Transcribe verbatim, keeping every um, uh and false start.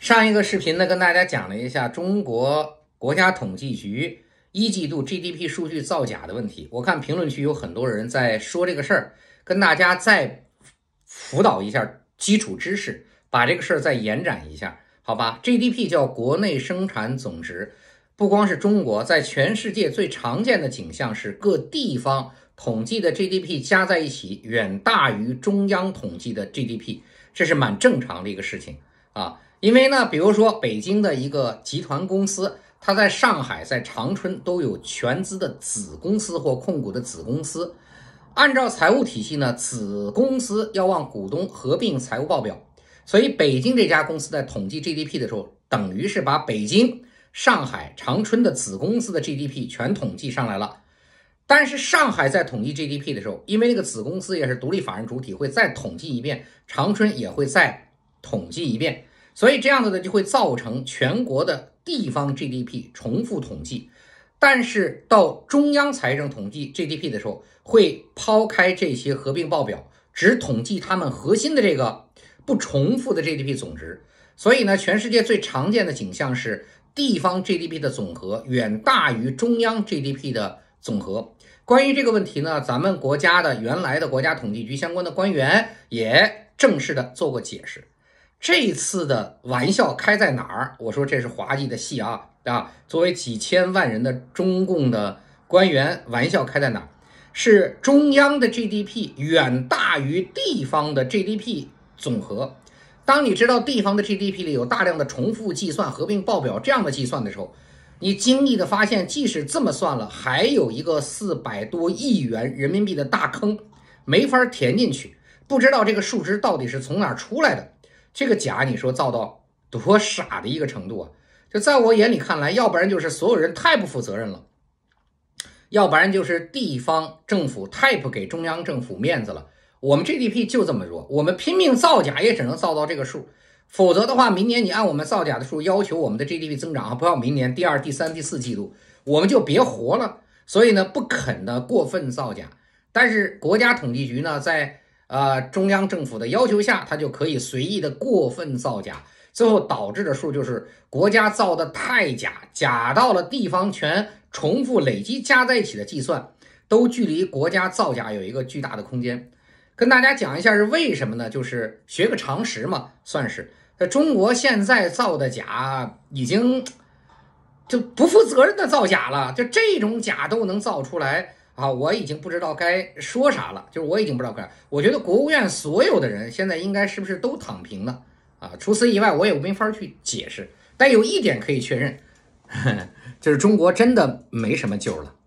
上一个视频呢，跟大家讲了一下中国国家统计局一季度 G D P 数据造假的问题。我看评论区有很多人在说这个事儿，跟大家再辅导一下基础知识，把这个事儿再延展一下，好吧 ？G D P 叫国内生产总值，不光是中国，在全世界最常见的景象是各地方统计的 G D P 加在一起远大于中央统计的 G D P， 这是蛮正常的一个事情啊。因为呢，比如说北京的一个集团公司，它在上海、在长春都有全资的子公司或控股的子公司。按照财务体系呢，子公司要往股东合并财务报表，所以北京这家公司在统计 G D P 的时候，等于是把北京、上海、长春的子公司的 G D P 全统计上来了。但是上海在统计 G D P 的时候，因为那个子公司也是独立法人主体，会再统计一遍，长春也会再统计一遍。所以这样子呢，就会造成全国的地方 G D P 重复统计，但是到中央财政统计 G D P 的时候，会抛开这些合并报表，只统计他们核心的这个不重复的 G D P 总值。所以呢，全世界最常见的景象是地方 G D P 的总和远大于中央 G D P 的总和。关于这个问题呢，咱们国家的原来的国家统计局相关的官员也正式的做过解释。这次的玩笑开在哪儿？我说这是滑稽的戏啊啊！作为几千万人的中共的官员，玩笑开在哪儿？是中央的 G D P 远大于地方的 G D P 总和。当你知道地方的 G D P 里有大量的重复计算、合并报表这样的计算的时候，你惊异的发现，即使这么算了，还有一个四百多亿元人民币的大坑没法填进去，不知道这个数值到底是从哪儿出来的。这个假你说造到多傻的一个程度啊！就在我眼里看来，要不然就是所有人太不负责任了，要不然就是地方政府太不给中央政府面子了。我们 G D P 就这么弱，我们拼命造假也只能造到这个数，否则的话，明年你按我们造假的数要求我们的 G D P 增长啊，不要明年第二、第三、第四季度我们就别活了。所以呢，不肯的过分造假，但是国家统计局呢，在呃，中央政府的要求下，它就可以随意的过分造假，最后导致的数就是国家造的太假，假到了地方全重复累积加在一起的计算，都距离国家造假有一个巨大的空间。跟大家讲一下是为什么呢？就是学个常识嘛，算是。中国现在造的假已经就不负责任的造假了，就这种假都能造出来。啊，我已经不知道该说啥了，就是我已经不知道该，我觉得国务院所有的人现在应该是不是都躺平了啊？除此以外，我也没法去解释。但有一点可以确认，呵呵就是中国真的没什么救了。